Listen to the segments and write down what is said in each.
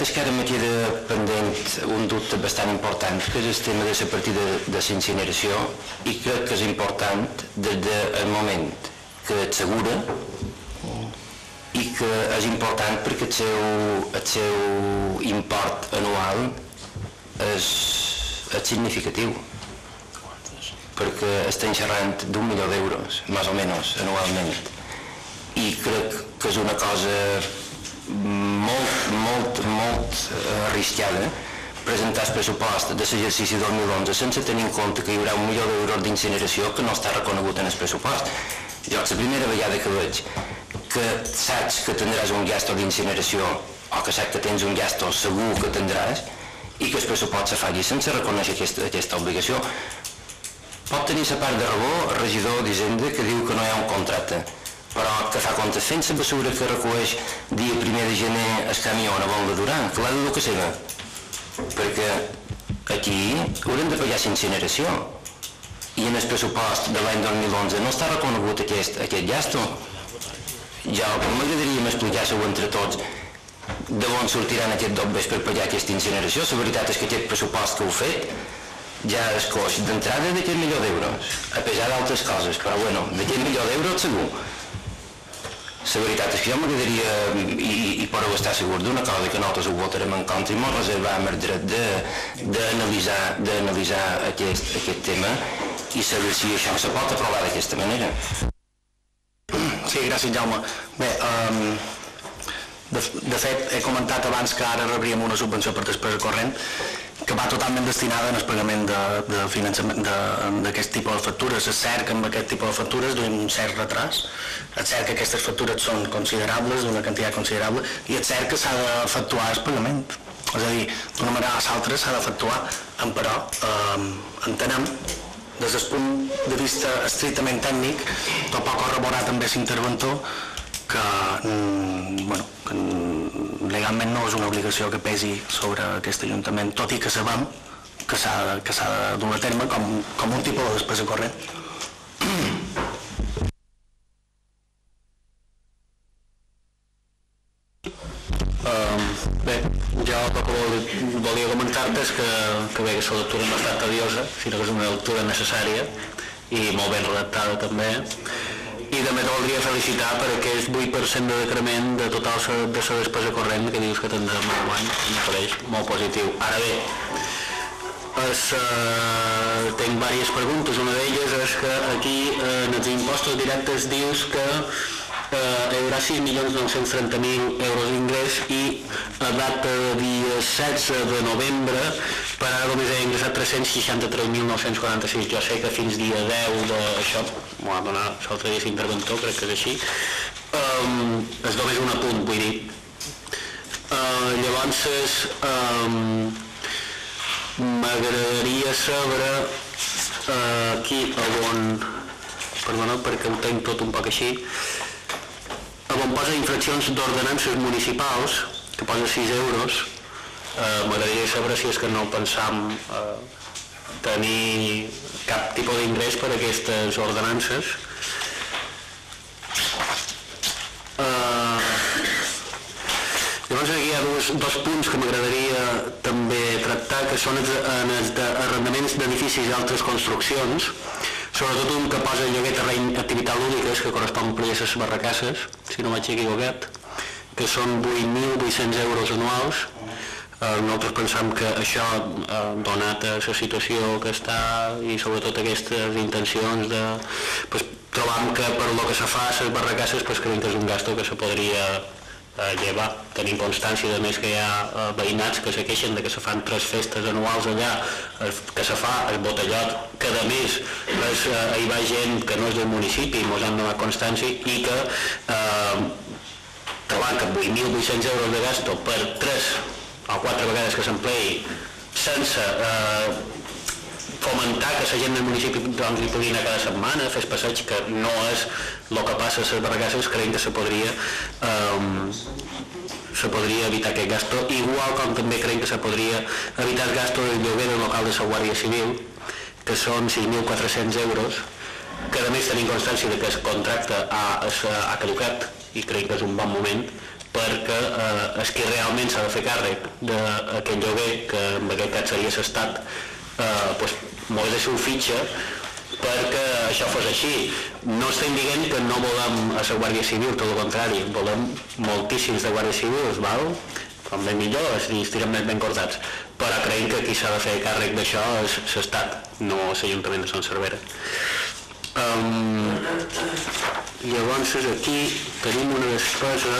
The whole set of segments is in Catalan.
és que ara me queda pendent un dubte bastant important, que és el tema de la partida de l'incineració, i crec que és important des del moment que et segura i que és important perquè el seu import anual és significatiu, perquè estem xerrant d'1 milió d'euros, més o menys, anualment, i crec que és una cosa molt arriscada presentar el pressupost de l'exercici 2011 sense tenir en compte que hi haurà 1 milió d'euros d'incineració que no està reconegut en el pressupost. Jo, la primera vegada que veig que saps que tindràs un gasto d'incineració o que saps que tens un gasto segur que tindràs i que el pressupost se faci sense reconèixer aquesta obligació. Pot tenir la part de raó el regidor d'Hisenda que diu que no hi ha un contracte, però que fa comptes fent la mesura que recueix dia 1 de gener el camió a Vol de Duran, que l'ha de dur que seva, perquè aquí haurem de pagar l'incineració i en el pressupost de l'any 2011 no està reconegut aquest gasto. Jo m'agradaria explicar-ho entre tots d'on sortiran aquests dobbers per pagar aquesta incineració. La veritat és que aquest pressupost que heu fet ja es coix d'entrada d'aquest 1 milió d'euros, a pesar d'altres coses, però bueno, d'aquest 1 milió d'euros segur. La veritat és que jo m'agradaria, i podeu estar segur d'una cosa, que nosaltres ho votarem en contra i ens reservam el dret d'analitzar aquest tema i saber si això se pot aprovar d'aquesta manera. Sí, gràcies, Jaume. Bé, de fet, he comentat abans que ara rebríem una subvenció per despesa corrent que va totalment destinada al pagament de finançament d'aquest tipus de factures. És cert que amb aquest tipus de factures duim un cert retras, és cert que aquestes factures són considerables, d'una quantitat considerable, i és cert que s'ha d'efectuar el pagament. És a dir, d'una manera o l'altra s'ha d'efectuar, però entenem, des del punt de vista estrictament tècnic, tot pot corroborar també l'interventor que legalment no és una obligació que pesi sobre aquest Ajuntament, tot i que sabem que s'ha de dur a terme com un tipus de despesa corrent. Bé, jo el que volia comentar-te és que bé, que la lectura no ha estat tediosa, sinó que és una lectura necessària i molt ben redactada també, i també voldria felicitar per aquest 8% de decrement de total de la despesa corrent que dius que tindrem enguany, em pareix molt positiu. Ara bé, tinc diverses preguntes. Una d'elles és que aquí en els impostos directes dius que hi haurà 6.930.000 euros d'ingrés i a data de dia 16 de novembre per ara només he ingressat 363.946. Jo sé que fins dia 10 d'això m'ho ha donat l'altre dia l'interventor, crec que és així. És només un apunt, vull dir. Llavors m'agradaria saber aquí on, perdona perquè ho tenc tot un poc així, on posa infraccions d'ordenances municipals, que posa 6 euros, m'agradaria saber si és que no pensam tenir cap tipus d'ingrés per a aquestes ordenances. Llavors aquí hi ha dos punts que m'agradaria també tractar, que són els d'arrendaments d'edificis i altres construccions, sobretot un que posa lloguer terreny activitat lúdiques, que correspon a les barracasses, si no m'haig equivocat, que són 8.800 euros anuals. Nosaltres pensam que això, donat a la situació que està i sobretot aquestes intencions de... trobam que per lo que se fa a les barracasses creiem que és un gasto que se podria llevar. Tenim constància de més que hi ha veïnats que se queixen de que se fan 3 festes anuals allà, que se fa el botellot, que a més hi va gent que no és del municipi, ens han donat constància, i que trobant que 8.800 euros de gasto per 3 o 4 vegades que s'empleï sense fomentar que la gent del municipi hi pugui anar cada setmana, fer passeig, que no és el que passa a les barracasses, creiem que se podria evitar aquest gasto, igual com també creiem que se podria evitar el gasto del lloguer del local de la Guàrdia Civil, que són 6.400 euros, que a més tenim constància que el contracte ha caducat i creiem que és un bon moment perquè és qui realment s'ha de fer càrrec d'aquest lloguer, que en aquest cas seria l'Estat, molt de seu fitxa perquè això fos així. No estem dient que no volem a la Guàrdia Civil, tot el contrari, volem moltíssims de guàrdies civils, com ben millor, estirem més ben cordats, però creiem que qui s'ha de fer càrrec d'això és l'Estat, no l'Ajuntament de Son Servera. Llavors aquí tenim una despesa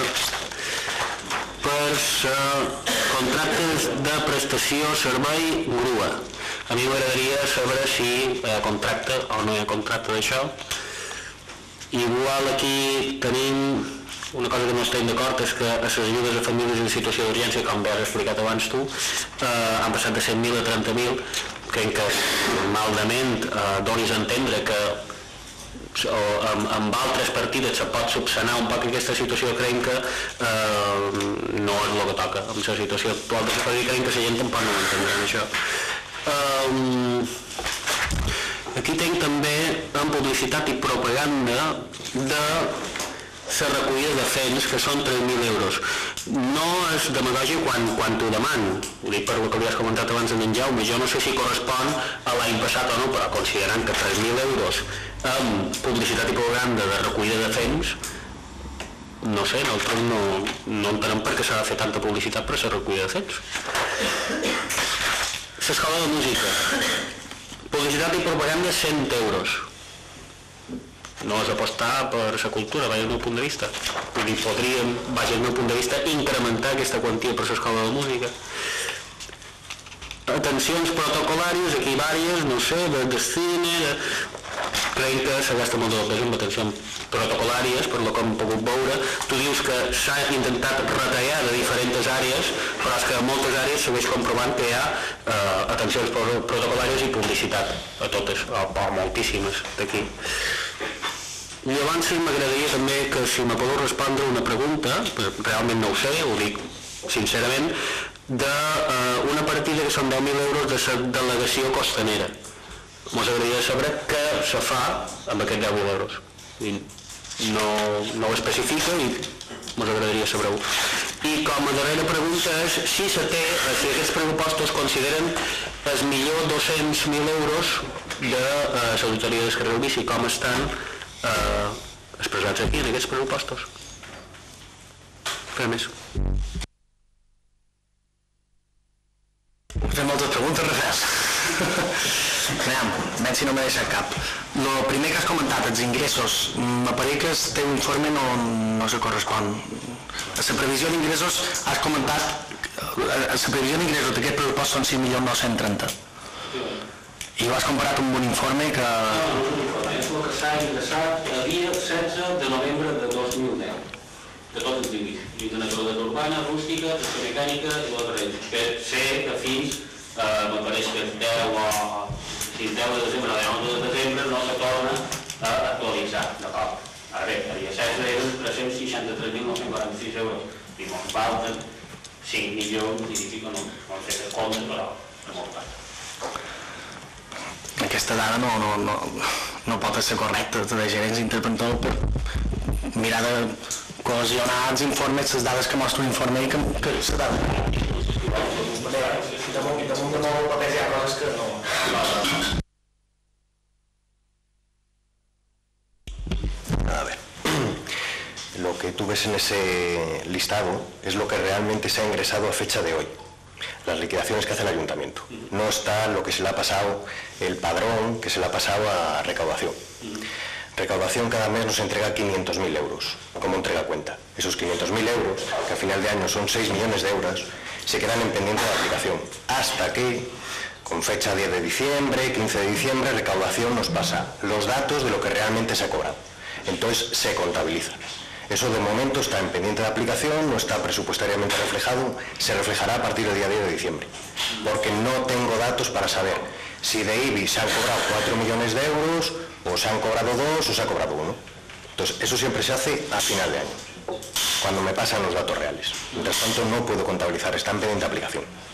per contractes de prestació servei grua. A mi m'agradaria saber si hi ha contracte o no hi ha contracte d'això. Igual aquí tenim una cosa que no estem d'acord, és que les ajudes a famílies en situació d'urgència, com bé has explicat abans tu, han passat de 100.000 a 30.000. Crec que malament donis a entendre que amb altres partides se pot subsanar un poc aquesta situació. Creiem que no és el que toca amb la situació actual de la cosa, i creiem que la gent tampoc no ho entendrà això. Aquí tinc també en publicitat i propaganda de la recollida de fens, que són 3.000 euros. No és demagògia quan t'ho deman, ho dic per el que li has comentat abans en Jaume. Jo no sé si correspon a l'any passat o no, però considerant que 3.000 euros amb publicitat i propaganda de recollida de fens, no sé, nosaltres no entenem per què s'ha de fer tanta publicitat per a la recollida de fens. L'escola de música, publicitat i propaganda 100 euros. No és apostar per la cultura, vaja, el meu punt de vista. Vull dir, podríem, vaja, el meu punt de vista, incrementar aquesta quantia per l'escola de música. Atencions protocolàries, aquí vàries, no sé, de cine... Creiem que s'ha gastat molt de pes amb atencions protocolàries, per lo que hem pogut veure. Tu dius que s'ha intentat retallar de diferents àrees, però és que en moltes àrees segueix comprovant que hi ha atencions protocolàries i publicitat, a totes, o moltíssimes d'aquí. I abans m'agradaria també que si me podeu respondre una pregunta, realment no ho sé, ho dic sincerament, d'una partida que són 10.000 euros de la delegació costanera. Ens agradaria saber què se fa amb aquests 10.000 euros. No ho especifica i ens agradaria saber-ho. I com a darrera pregunta és si aquests pressupostos consideren els millor 200.000 euros de la loteria del carrer del bici, com estan expressats aquí en aquests pressupostos. Res més. Fem moltes preguntes, Rafael. Veiem si no m'he deixat cap. El primer que has comentat, els ingressos, m'apareix que el teu informe no se correspon. A la previsió d'ingressos has comentat, la previsió d'ingressos d'aquest pressupost són 5.930.000. I ho has comparat amb un informe que... No, és el que s'ha ingressat el dia 16 de novembre de 2010, de tots els límits, de naturalesa urbana, rústica, gestió mecànica i la terreny. Que sé que fins, m'apareix que el 10 de desembre o el 11 de desembre no se torna a actualitzar, d'acord? Ara bé, el dia 16 eren 363.946 euros, i me'n falten 5 milions, i dic que no sé que compte, però no molt clar. Aquesta dada no pot ser correcta, de gerents interventor per mirar de cohesionar els informes, les dades que mostra l'informe i que se dada. Damunt de molt paper hi ha coses que no... A ver, lo que tú ves en ese listado es lo que realmente se ha ingresado a fecha de hoy. Las liquidaciones que hace el ayuntamiento. No está lo que se le ha pasado, el padrón que se le ha pasado a recaudación. Recaudación cada mes nos entrega 500.000 euros como entrega cuenta. Esos 500.000 euros, que a final de año son 6 millones de euros, se quedan en pendiente de aplicación. Hasta que, con fecha 10 de diciembre, 15 de diciembre, recaudación nos pasa los datos de lo que realmente se ha cobrado. Entonces se contabiliza. Eso de momento está en pendiente de aplicación, no está presupuestariamente reflejado, se reflejará a partir del día 10 de diciembre. Porque no tengo datos para saber si de IBI se han cobrado 4 millones de euros, o se han cobrado 2 o se ha cobrado 1. Entonces eso siempre se hace a final de año, cuando me pasan los datos reales. Mientras tanto no puedo contabilizar, está en pendiente de aplicación.